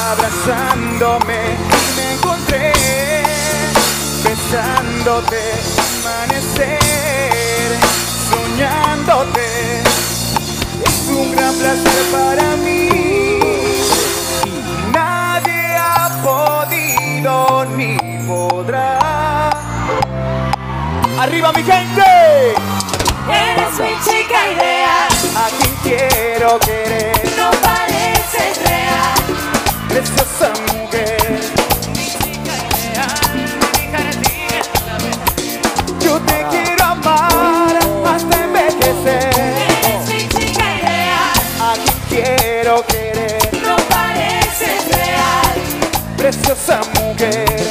abrazándome y me encontré besándote, amanecer, soñándote. Es un gran placer para mí. Nadie ha podido ni podrá. ¡Arriba mi gente! Eres mi chica ideal, A quien quiero querer, no pareces real. preciosa mujer. Yo te quiero amar hasta envejecer. Eres mi chica ideal, A quien quiero querer, no pareces real. preciosa mujer.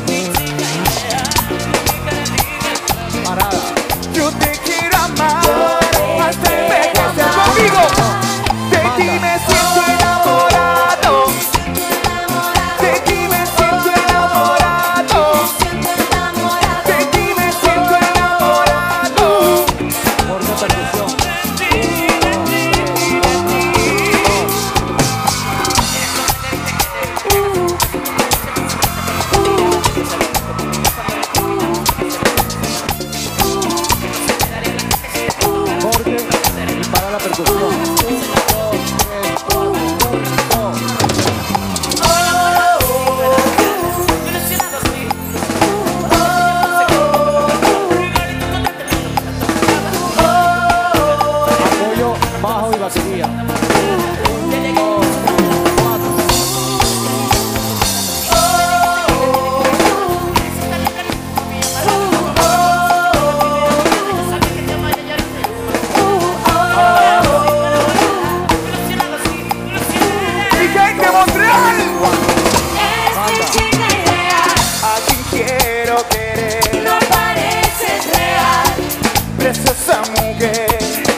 Yo te quiero amar hasta envejecer conmigo. De ti me siento enamorado. De ti me siento enamorado. De ti me siento enamorado. Apoyo, bajo y batería. Mi gente Montreal. Eres mi chica ideal, A quien quiero querer, no pareces real. preciosa mujer.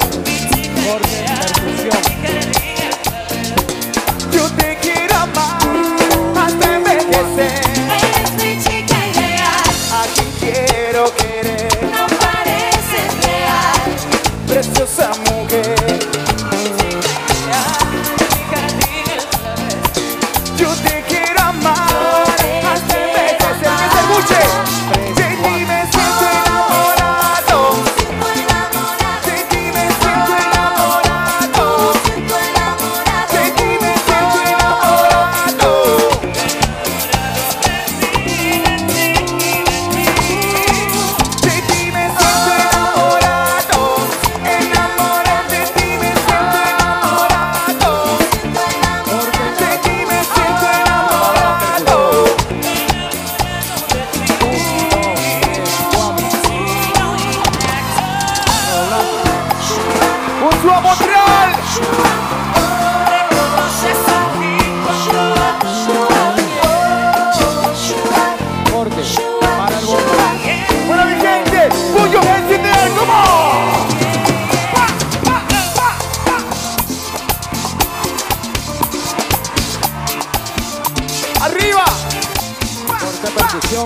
Yo te quiero amar hasta envejecer. Eres mi chica ideal, A quien quiero querer, no pareces real. preciosa mujer. Yo te quiero amar hasta envejecer. Que se escuche. De ti me siento enamorado. De ti me siento enamorado. De ti me siento enamorado. De ti me siento enamorado. Enamorado. De ti me siento enamorado. De ti me siento enamorado. ¡Junto a Montreal! Corte. Para el botón. Bueno, mi gente, put your hands in there, come on! ¡Arriba! Corte percusión.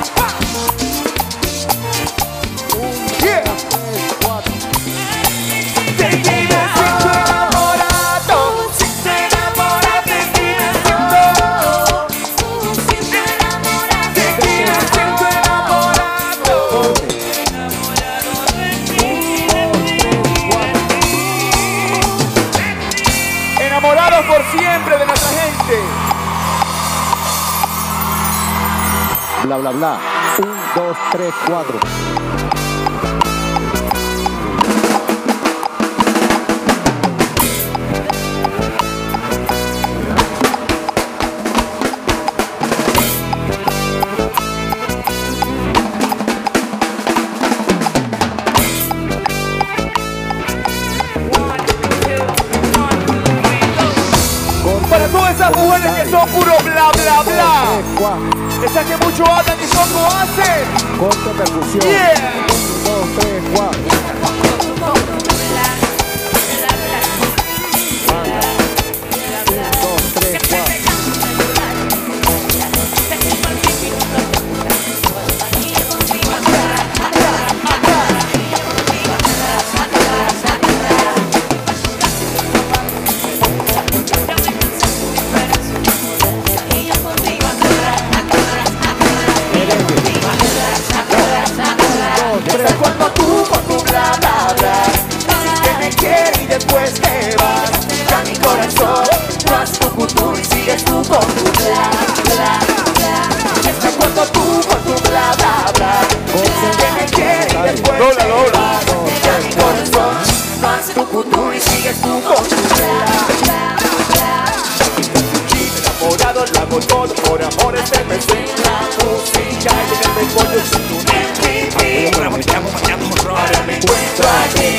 Yeah. 3, 4. De ti me siento enamorado. Enamorado, de ti me siento. De ti me siento enamorado. Corte. Enamorados por siempre de nuestra gente. Bla, bla, bla. 1, 2, 3, 4. Para todas esas mujeres que son puro bla bla bla. 3, 4. Esas que mucho hablan y poco hacen. Corte percusión. Yeah. 1, 2, 3, 4. hago todo por amor, este me centra. Música y en el béisbol yo soy un MVP. Ahora me encuentro aquí.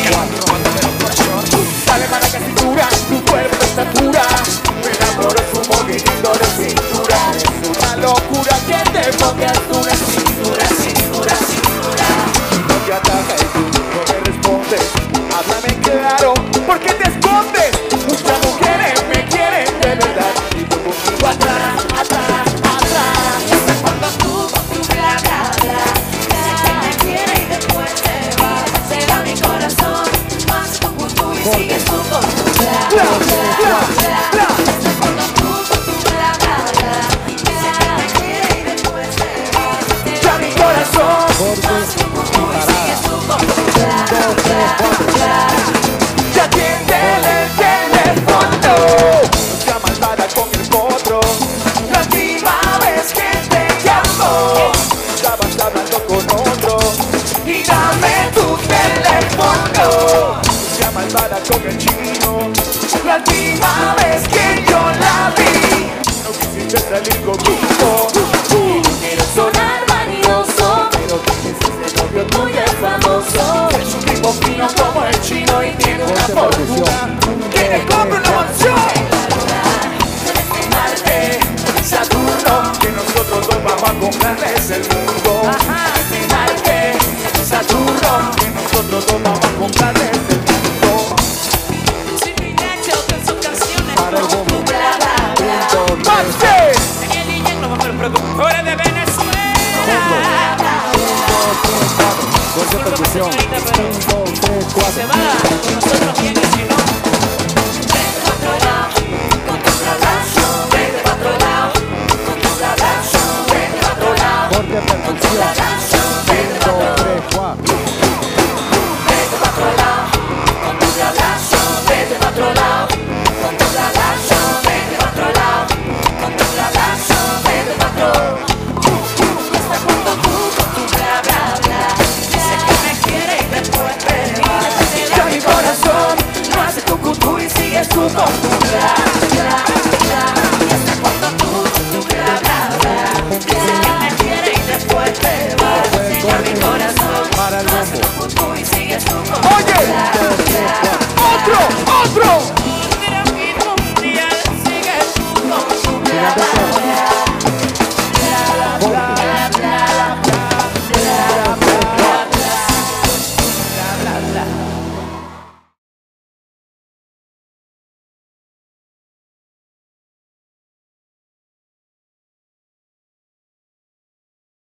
Dale para la cintura, tu cuerpo de estatura. Me enamoro de su movimiento de cintura. Es una locura que te pongas una cintura, cintura, cintura. No te ataca y tú no me respondes. Háblame claro, ¿por qué te escondes? Muchas mujeres me quieren de verdad. Y yo conmigo atrás, atrás, atrás. Es cuando tú con tu bla bla bla dices que me quiere y después te vas. Se va mi corazón, más como tú y sigues tú con tu bla bla bla bla. Es cuando tú con tu bla bla bla dices que me quiere y después te vas. Se va mi corazón, más como tú y sigues tú con tu bla bla bla. Ya atiende el teléfono. No sea malvada con el potro. La última vez que te llamó estabas hablando con otro. Y dame tu teléfono. No sea malvada con el chino. La última vez que yo la vi no quisiste salir conmigo. Quiero sonar vanidoso, Pero dices ese novio muy tuyo famoso. es un tipo fino como el chino y tiene una fortuna que le compra una mansión. Marte, Saturno, que nosotros dos vamos a comprarles el mundo. Marte, Saturno, que nosotros dos vamos a comprarles el mundo. Con sus canciones Para el bombo. bla bla bla. ¡Marte! Daniel y Jen, los mejores productores de Venezuela. Fuerte percusión. Señorita, pero 1, 2, 3, 4. se va con nosotros bien y si no.